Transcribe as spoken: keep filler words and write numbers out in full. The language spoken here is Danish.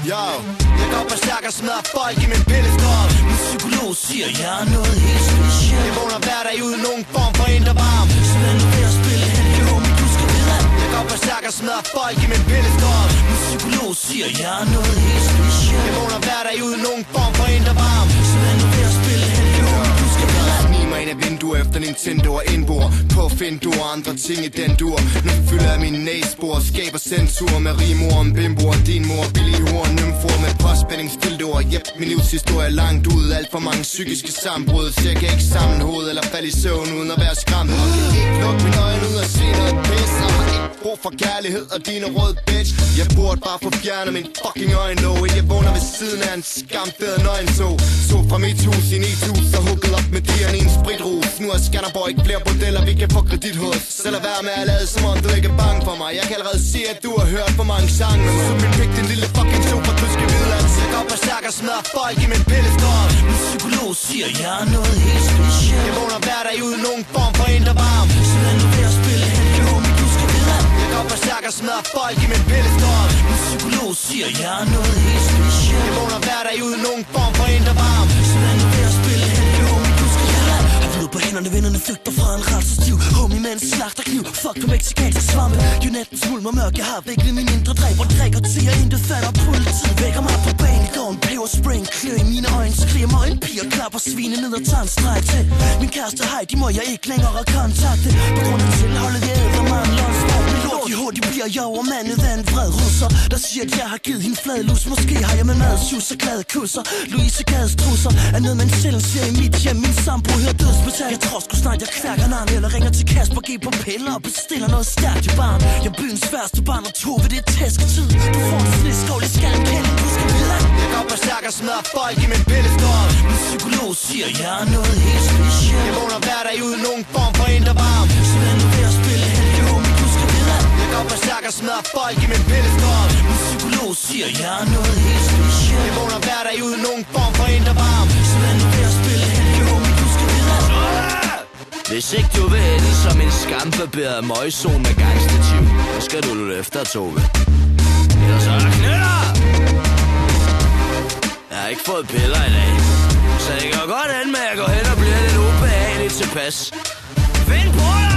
Yo, jeg går på stærk og smadrer folk i min pilleskål. Min psykolog siger, jeg er noget helt specielt. Jeg vågner hver dag uden nogen form for indre varme. Så lad nu være at spille heldig, homie, du skal vide. Jeg går på stærk og smadrer folk i min pilleskål. Min psykolog siger, jeg er noget helt specielt. Jeg vågner hver dag uden nogen form for indre varme. Så lad nu være at spille heldig, homie, du skal vide. Snige mig ind af vinduer efter Nintendo og indbord. På at finde du og andre ting i den dur. Nu fylder jeg mine næsebord, skaber censur med rimor om bimboer. Din mor, billige hår, nymfor med påspændingsdildoer. Jep, min livshistorie er langt ud. Alt for mange psykiske sammenbrud. Så jeg kan ikke samle hoved eller falde i søvn uden at være skræmt. Og kan ikke lukke mine øjne ud og se noget pis. Og har ikke brug for kærlighed og dine røde bitch. Jeg burde bare få fjernet min fucking øjenlåg. Jeg vågner ved siden af en skamfed nøgenså. Så fra mit hus i ni tusind og hugget op med dierne i en spritrus. Nu er Skanderborg ikke flere bordeller, vi kan få kredit hos. Så lad være med at lade som om du ikke er bange for mig. Jeg kan allerede se, at du har hørt for mange sange. Men så min pik, din lille fucking sofa, du skal vide, at jeg går på stærk og smadrer folk i min pilleskål. Min psykolog siger, jeg er noget helt specielt. Jeg vågner hver dag uden nogen form for indre varme. Så lad nu være at spille heldig, homie, du skal vide. Jeg går på stærk og smadrer folk i min pilleskål. Min psykolog siger, jeg er noget helt specielt. Jeg vågner hver dag uden nogen form for indre varme. Så lad nu være at spille heldig, homie, du skal vide. Har blod på hænderne, vennerne flygter fra en rædselstiv. Homie med en slagterkniv, fuck på mexikansk svampe. Jo natten smulmer mørk, jeg har vækket min indre dræb. Hvor drikker til, jeg intet fatter. Politiet vækker mig på banegården. Peber spring, klør i mine øjne. Skriger mig en piger, klapper svine ned og tager en streg til. Min kæreste hej, de må jeg ikke længere kontakte. På grund af tilholdet, jeg æder mig en lånsvogn. Men hurtigt, hurtigt bliver jeg overmandet af en vred russer, der siger, at jeg har givet hende fladlus. Måske har jeg med mad, sjus og glade kusser. Louise Gades trusser er noget, man sjældent ser i mit hjem. Min sambrug hører dødsbetal. Jeg tror sgu snart, jeg kværker navn. Eller ringer til Kasper, G på piller og bestiller noget stærkt i barn. Jeg er byens værste barn og to ved det tæsketid. Du får en sliskål i skallen, kælden, du skal vide. Jeg går på stærk og smadrer folk i min pilleskål. Min psykolog siger, jeg er noget helt specielt. Jeg vågner hver dag uden nogen form for indre varme. Så lad nu være at spille heldig, homie, du skal vide. Jeg går på stærk og smadrer folk i min pilleskål. Min psykolog siger, jeg er noget helt specielt. Jeg vågner hver dag uden nogen form for indre varme. Så lad nu være at spille heldig, homie, du skal vide. Hvis ikke du vil ende som en skambarberet møgzone med gangstativ, så skal du lytte efter, Tove. Ellers er der knæller! Jeg har ikke fået piller i dag, så det kan godt ende med at gå hen og blive lidt ubehageligt tilpas. Find på dig!